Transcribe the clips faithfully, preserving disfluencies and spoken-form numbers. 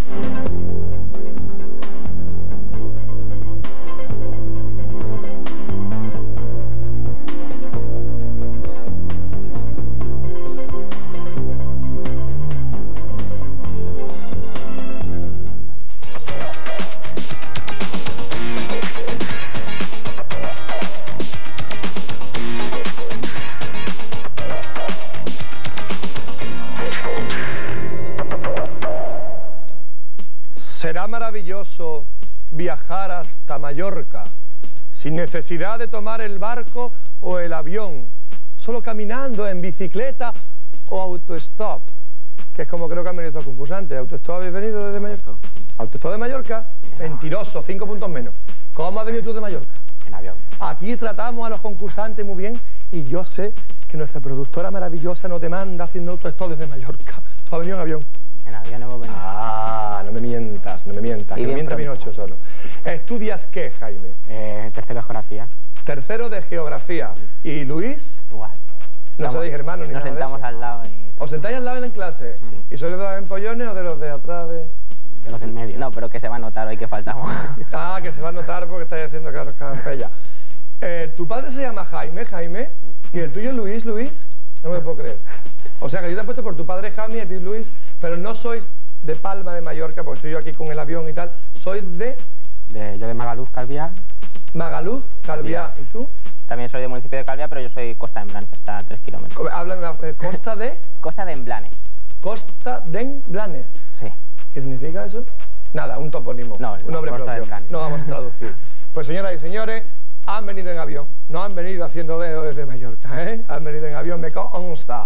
Será maravilloso viajar hasta Mallorca, sin necesidad de tomar el barco o el avión, solo caminando, en bicicleta o autostop, que es como creo que han venido estos concursantes. ¿Autostop habéis venido desde Mallorca? ¿Autostop de Mallorca? Mentiroso, cinco puntos menos. ¿Cómo has venido tú de Mallorca? En avión. Aquí tratamos a los concursantes muy bien y yo sé que nuestra productora maravillosa nos demanda haciendo autostop desde Mallorca. ¿Tú has venido en avión? En avión hemos venido. Ah, no me mientas, no me mientas, Y que me bien mientas mis pronto. ocho solo. ¿Estudias qué, Jaime? Eh, tercero de geografía. Tercero de geografía. ¿Y Luis? Igual. No Estamos- sois hermanos ni Nos nada de sentamos eso. al lado y... ¿Os sentáis al lado en la clase? Sí. ¿Y sois de los empollones o de los de atrás de...? de los del medio. No, pero que se va a notar hoy que faltamos. Ah, que se va a notar porque estáis haciendo claro campella. Eh, ¿Tu padre se llama Jaime, Jaime? ¿Y el tuyo es Luis, Luis? No me lo puedo creer. O sea, que yo te he puesto por tu padre Jaime y a ti Luis, pero no sois de Palma de Mallorca, porque estoy yo aquí con el avión y tal. Sois de De, yo de Magaluz, Calviá. Magaluz, Calviá. ¿Y tú? También soy del municipio de Calviá, pero yo soy Costa de Emblanes, que está a tres kilómetros. Háblame, eh, Costa de... Costa de Emblanes. Costa de Blanes. Sí. ¿Qué significa eso? Nada, un topónimo, No, un no, nombre Costa de propio. Blanes. No vamos a traducir. Pues señoras y señores, han venido en avión, no han venido haciendo dedo desde Mallorca, ¿eh? Han venido en avión, me consta.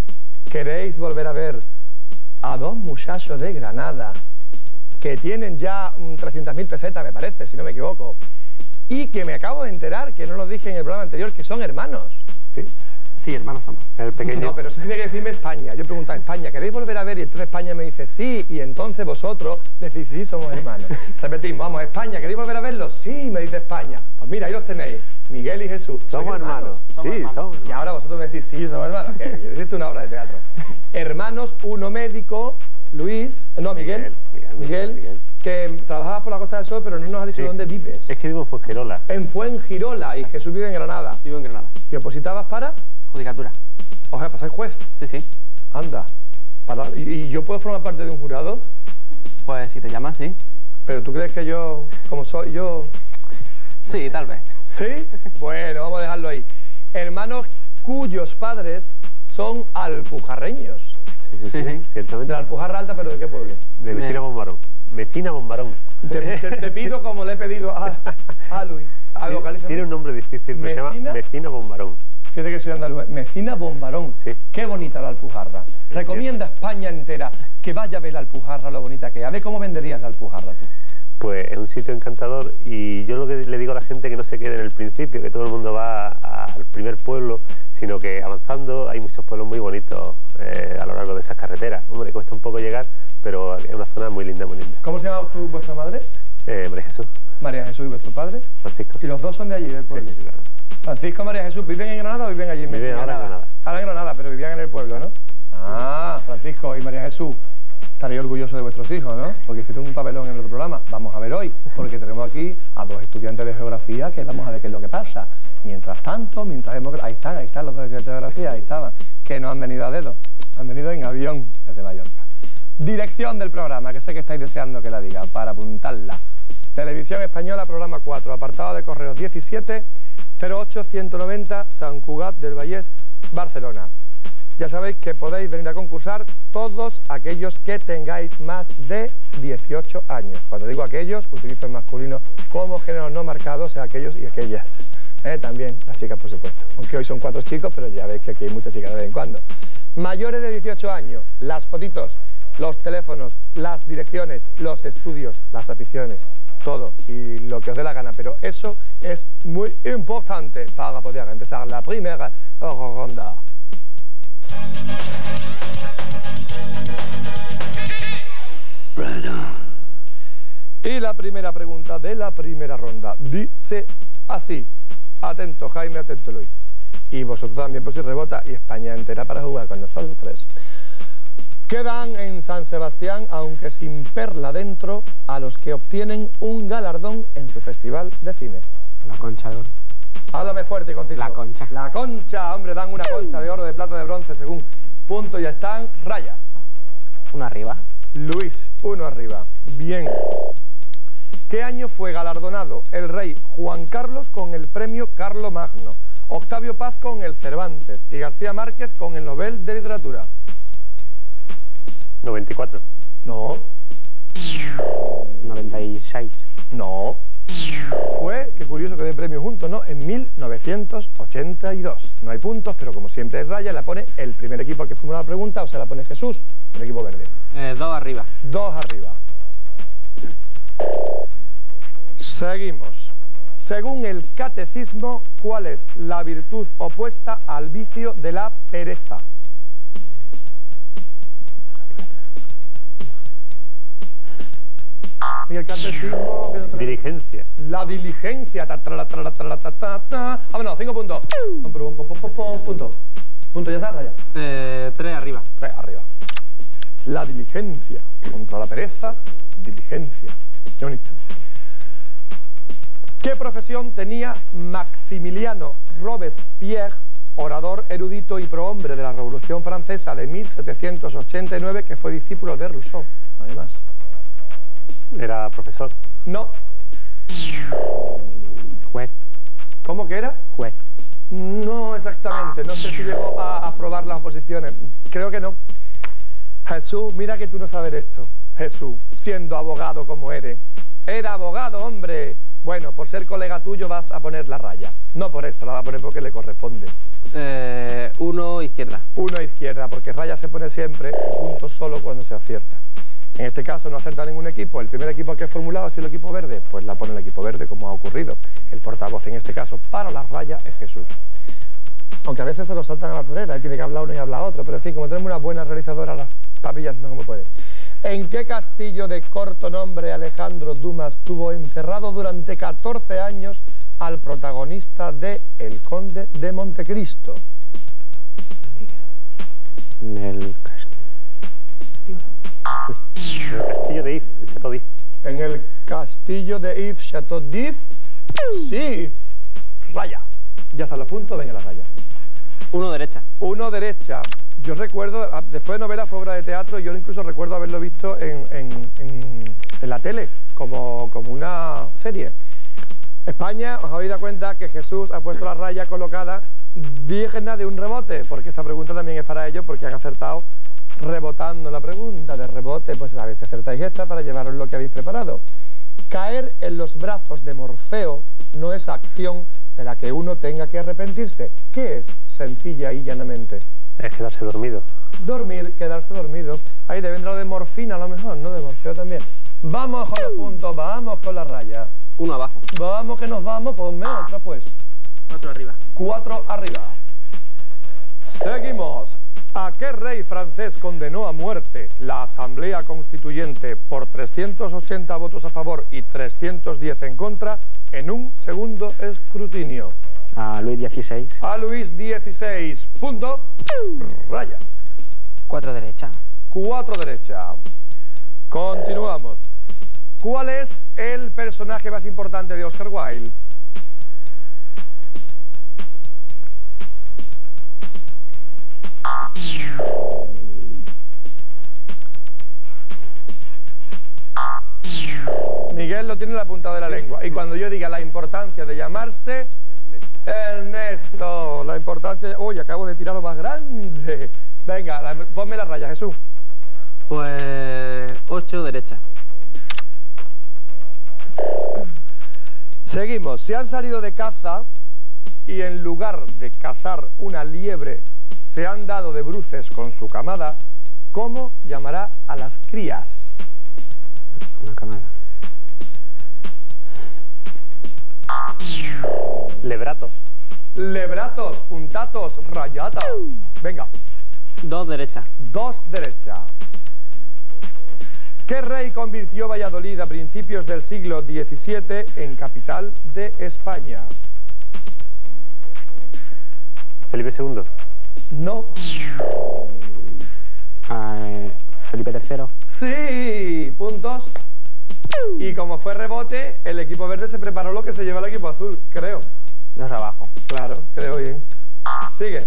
¿Queréis volver a ver a dos muchachos de Granada que tienen ya trescientas mil pesetas, me parece, si no me equivoco, y que me acabo de enterar, que no lo dije en el programa anterior, que son hermanos? Sí, Sí, hermanos somos. el pequeño. No, pero eso tiene que decirme España. Yo pregunto a España, ¿queréis volver a ver? Y entonces España me dice sí, y entonces vosotros decís sí, somos hermanos. Repetimos, vamos, España, ¿queréis volver a verlos? Sí, me dice España. Pues mira, ahí los tenéis, Miguel y Jesús. ¿Sois Somos hermanos. Somos Sí, hermanos. somos Y hermanos. ahora vosotros me decís sí, somos hermanos. Que hiciste una obra de teatro. Hermanos, uno médico, Luis, no, Miguel, Miguel, Miguel, Miguel, Miguel. que trabajabas por la Costa del Sol, pero no nos has dicho Sí. dónde vives. Es que vivo en Fuengirola. En Fuengirola, y Jesús vive en Granada. Vivo en Granada. ¿Y opositabas para? Judicatura. O sea, pasáis juez. Sí, sí. Anda. Para- ¿Y, y yo puedo formar parte de un jurado? Pues si te llaman, sí. Pero tú crees que yo, como soy yo... Sí, tal vez. ¿Sí? Bueno, vamos a dejarlo ahí. Hermanos cuyos padres son alpujarreños. Sí, sí, sí, Sí, sí. De ciertamente. la Alpujarra Alta, pero ¿de qué pueblo? De Mecina Bombarón. Mecina Bombarón. Te, te- te pido como le he pedido a, a Luis. A vocalista. Tiene un nombre difícil, pero se Mecina. llama Mecina Bombarón. Fíjate que soy andaluz. Mecina Bombarón. Sí. Qué bonita la Alpujarra. Recomienda a España entera que vaya a ver la Alpujarra, lo bonita que es. A ver cómo venderías la Alpujarra tú. Pues es un sitio encantador y yo lo que le digo a la gente que no se quede en el principio, que todo el mundo va a- al primer pueblo, sino que avanzando hay muchos pueblos muy bonitos eh, a lo largo de esas carreteras. Hombre, cuesta un poco llegar, pero es una zona muy linda, muy linda. ¿Cómo se llama tu, vuestra madre? Eh, María Jesús, María Jesús. ¿Y vuestro padre? Francisco. Y los dos son de allí, del Sí, pueblo. sí, claro. Francisco y María Jesús, ¿viven en Granada o viven allí? en Viven Mecina? ahora en Granada. Ahora en Granada, pero vivían en el pueblo, ¿no? Ah, Francisco y María Jesús, estaréis orgullosos de vuestros hijos, ¿no? Porque hicieron un papelón en el otro programa. Vamos a ver hoy, porque tenemos aquí a dos estudiantes de geografía que vamos a ver qué es lo que pasa. Mientras tanto, mientras vemos... Ahí están, ahí están los dos estudiantes de geografía, ahí estaban. Que no han venido a dedo, han venido en avión desde Mallorca. Dirección del programa, que sé que estáis deseando que la diga, para apuntarla. Televisión Española, programa cuatro, apartado de correos diecisiete cero ocho ciento noventa, San Cugat del Vallès, Barcelona. Ya sabéis que podéis venir a concursar todos aquellos que tengáis más de dieciocho años. Cuando digo aquellos, utilizo el masculino como género no marcado, o sea, aquellos y aquellas. ¿Eh? También las chicas, por supuesto. Aunque hoy son cuatro chicos, pero ya veis que aquí hay muchas chicas de vez en cuando. Mayores de dieciocho años, las fotitos, los teléfonos, las direcciones, los estudios, las aficiones, todo y lo que os dé la gana, pero eso es muy importante para poder empezar la primera ronda. Y la primera pregunta de la primera ronda dice así. Atento Jaime, atento Luis. Y vosotros también por si rebota y España entera para jugar con nosotros. Quedan en San Sebastián, aunque sin perla dentro, a los que obtienen un galardón en su festival de cine. La Concha de Oro. Háblame fuerte y conciso. La Concha. La Concha, hombre, dan una concha de oro, de plata, de bronce, según punto, ya están. Raya. Uno arriba. Luis, uno arriba. Bien. ¿Qué año fue galardonado el rey Juan Carlos con el premio Carlomagno, Octavio Paz con el Cervantes y García Márquez con el Nobel de Literatura? noventa y cuatro. No. noventa y seis. No. Fue, qué curioso que den premio juntos, ¿no? En mil novecientos ochenta y dos. No hay puntos, pero como siempre hay raya, la pone el primer equipo al que formula la pregunta, o sea, la pone Jesús, el equipo verde. Eh, dos arriba. Dos arriba. Seguimos. Según el catecismo, ¿cuál es la virtud opuesta al vicio de la pereza? Y el catecismo... Diligencia. La diligencia. Ta, tra, tra, tra, ta, ta, ta. Vámonos, cinco puntos. Punto. Punto, ya está, raya. Eh, tres arriba. Tres arriba. La diligencia. Contra la pereza, diligencia. Qué bonito. ¿Qué profesión tenía Maximiliano Robespierre, orador erudito y prohombre de la Revolución Francesa de mil setecientos ochenta y nueve, que fue discípulo de Rousseau, además? Era profesor. No. Juez. ¿Cómo que era? Juez. No exactamente, no sé si llegó a aprobar las oposiciones. Creo que no. Jesús, mira que tú no sabes esto. Jesús, siendo abogado como eres. Era abogado, hombre. Bueno, por ser colega tuyo vas a poner la raya. No por eso, la va a poner porque le corresponde. Eh, uno izquierda. Uno izquierda, porque raya se pone siempre el punto solo cuando se acierta. En este caso no acerta ningún equipo. El primer equipo que he formulado ha sido el equipo verde, pues la pone el equipo verde, como ha ocurrido. El portavoz en este caso para la raya es Jesús. Aunque a veces se nos saltan a la torera, y tiene que hablar uno y hablar otro, pero en fin, como tenemos una buena realizadora, las papillas no como puede. ¿En qué castillo de corto nombre Alejandro Dumas tuvo encerrado durante catorce años al protagonista de El Conde de Montecristo? En el castillo. En el castillo de If, el Chateau d'If. En el castillo de If, Chateau d'If, sí, raya. Ya está los puntos, venga la raya. Uno derecha. Uno derecha. Yo recuerdo, después de novela fue obra de teatro, yo incluso recuerdo haberlo visto en, en, en, en la tele, como, como una serie. España, os habéis dado cuenta que Jesús ha puesto la raya colocada digna de un rebote, porque esta pregunta también es para ellos, porque han acertado rebotando la pregunta. De rebote, pues a ver si acertáis esta para llevaros lo que habéis preparado. Caer en los brazos de Morfeo no es acción de la que uno tenga que arrepentirse. ¿Qué es? Sencilla y llanamente. Es quedarse dormido. Dormir, quedarse dormido. Ahí te vendrá lo de morfina a lo mejor, ¿no? De Morfeo también. Vamos con los puntos, vamos con la raya. Uno abajo. Vamos que nos vamos, ponme otra pues. Cuatro arriba. Cuatro arriba. Seguimos. ¿A qué rey francés condenó a muerte la Asamblea Constituyente por trescientos ochenta votos a favor y trescientos diez en contra en un segundo escrutinio? A Luis dieciséis. A Luis dieciséis. Punto. Raya. Cuatro derecha. Cuatro derecha. Continuamos. ¿Cuál es el personaje más importante de Oscar Wilde? Miguel lo tiene en la punta de la lengua. Y cuando yo diga la importancia de llamarse Ernesto, la importancia... Uy, acabo de tirar lo más grande. Venga, la... ponme la raya, Jesús. Pues ocho derecha. Seguimos. Si han salido de caza y en lugar de cazar una liebre se han dado de bruces con su camada, ¿cómo llamará a las crías? Una camada. Lebratos. Lebratos, puntatos, rayata. Venga. Dos derecha. Dos derecha. ¿Qué rey convirtió Valladolid a principios del siglo diecisiete en capital de España? Felipe segundo. No. Eh, Felipe tercero. Sí, puntos. Y como fue rebote, el equipo verde se preparó lo que se lleva el equipo azul, creo. Dos abajo. Claro, creo bien. Sigue.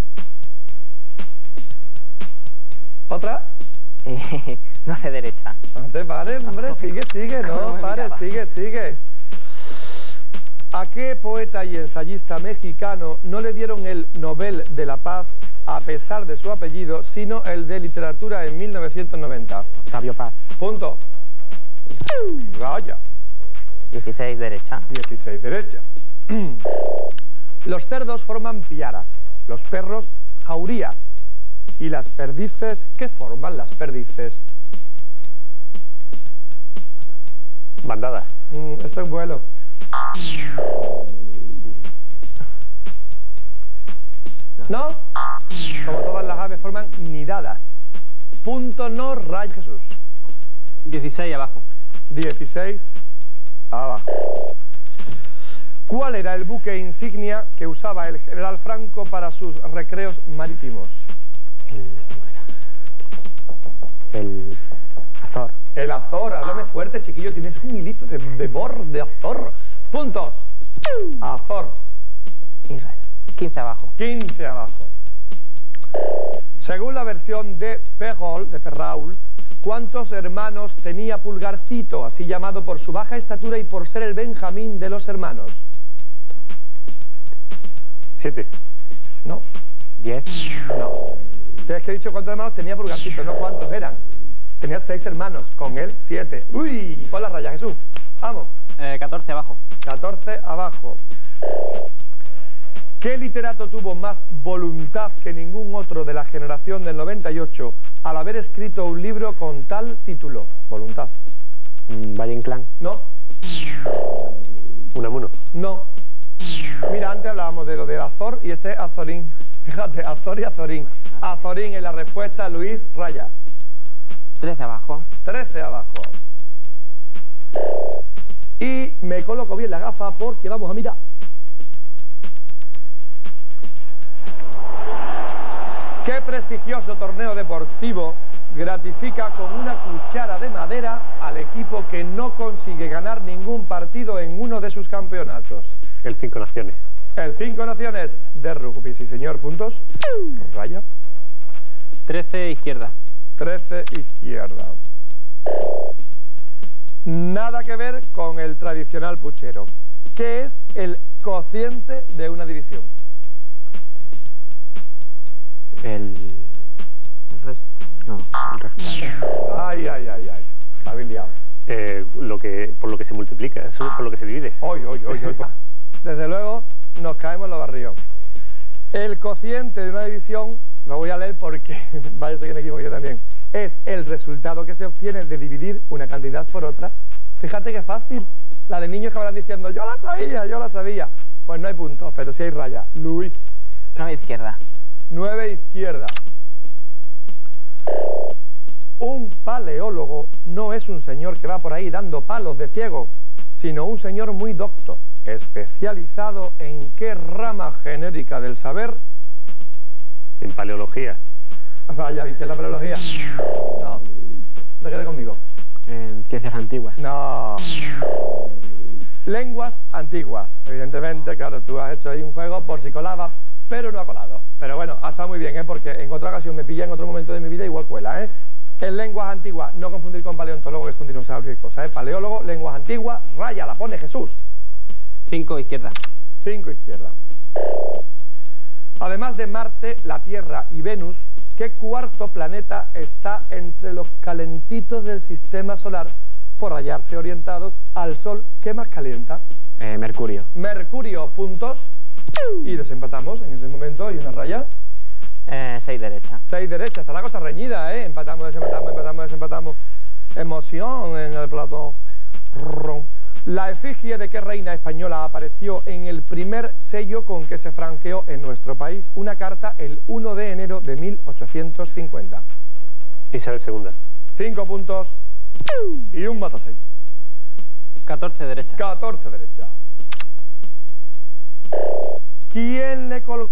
¿Otra? doce derecha. No te pares, hombre, sigue, sigue, no pares, sigue, sigue. ¿A qué poeta y ensayista mexicano no le dieron el Nobel de la Paz a pesar de su apellido, sino el de literatura en mil novecientos noventa? Octavio Paz. Punto. Raya. dieciséis derecha. dieciséis derecha. Los cerdos forman piaras, los perros jaurías. ¿Y las perdices? ¿Qué forman las perdices? Bandada. Mm, esto es vuelo. ¿No? Como todas las aves forman nidadas. Punto no, Raya Jesús. dieciséis abajo. dieciséis abajo. ¿Cuál era el buque insignia que usaba el general Franco para sus recreos marítimos? El... El... Azor. El Azor, háblame fuerte, chiquillo, tienes un hilito de, de bor de Azor. Puntos. Azor. Y raya. quince abajo. quince abajo. Según la versión de Perrault, de Perrault, ¿cuántos hermanos tenía Pulgarcito, así llamado por su baja estatura y por ser el Benjamín de los hermanos? Siete. No. diez. No. Te es que he dicho cuántos hermanos tenía Pulgarcito, no cuántos eran. Tenía seis hermanos, con él siete. Uy, pon la raya, Jesús. Vamos. Eh, catorce abajo. catorce abajo. ¿Qué literato tuvo más voluntad que ningún otro de la generación del noventa y ocho al haber escrito un libro con tal título? Voluntad. Mm, Valle Inclán. No. Unamuno. No. Mira, antes hablábamos de lo de Azor y este es Azorín. Fíjate, Azor y Azorín. Azorín es la respuesta, Luis, raya. trece abajo. trece abajo. Y me coloco bien la gafa porque vamos a mirar. ¿Qué prestigioso torneo deportivo gratifica con una cuchara de madera al equipo que no consigue ganar ningún partido en uno de sus campeonatos? El Cinco Naciones. El Cinco Naciones de rugby, sí señor, puntos. Raya. trece izquierda. trece izquierda. Nada que ver con el tradicional puchero. ¿Qué es el cociente de una división? El... El resto. No, el resultado. Ay, ay, ay, ay. La habéis liado. Eh, lo que, por lo que se multiplica, eso es por lo que se divide. Hoy, hoy, hoy, hoy. Desde luego nos caemos en los barrios. El cociente de una división, lo voy a leer porque vaya a ser que me equivoco yo también, es el resultado que se obtiene de dividir una cantidad por otra. Fíjate qué fácil. La de niños que habrán diciendo, yo la sabía, yo la sabía. Pues no hay puntos, pero sí hay raya. Luis. nueve izquierda. nueve izquierda. Un paleólogo no es un señor que va por ahí dando palos de ciego, sino un señor muy docto, especializado en qué rama genérica del saber. En paleología. Vaya, ¿viste la paleología? No, te quedes conmigo. En ciencias antiguas. No. Lenguas antiguas. Evidentemente, claro, tú has hecho ahí un juego por si colaba, pero no ha colado. Pero bueno, ha estado muy bien, ¿eh? Porque en otra ocasión me pilla en otro momento de mi vida igual cuela, ¿eh? En lenguas antiguas, no confundir con paleontólogo, que es un dinosaurio y cosas, ¿eh? Paleólogo, lenguas antiguas, raya, la pone Jesús. cinco izquierda. cinco izquierda. Además de Marte, la Tierra y Venus, ¿qué cuarto planeta está entre los calentitos del sistema solar por hallarse orientados al Sol? ¿Qué más calienta? Eh, Mercurio. Mercurio, puntos. Y desempatamos en este momento, hay una raya. Eh, seis derecha. seis derecha, está la cosa reñida, ¿eh? Empatamos, desempatamos, empatamos, desempatamos. Emoción en el plato. La efigie de qué reina española apareció en el primer sello con que se franqueó en nuestro país una carta el uno de enero de mil ochocientos cincuenta. Isabel segunda. Cinco puntos y un matasello. catorce derecha. catorce derecha. ¿Quién le colgó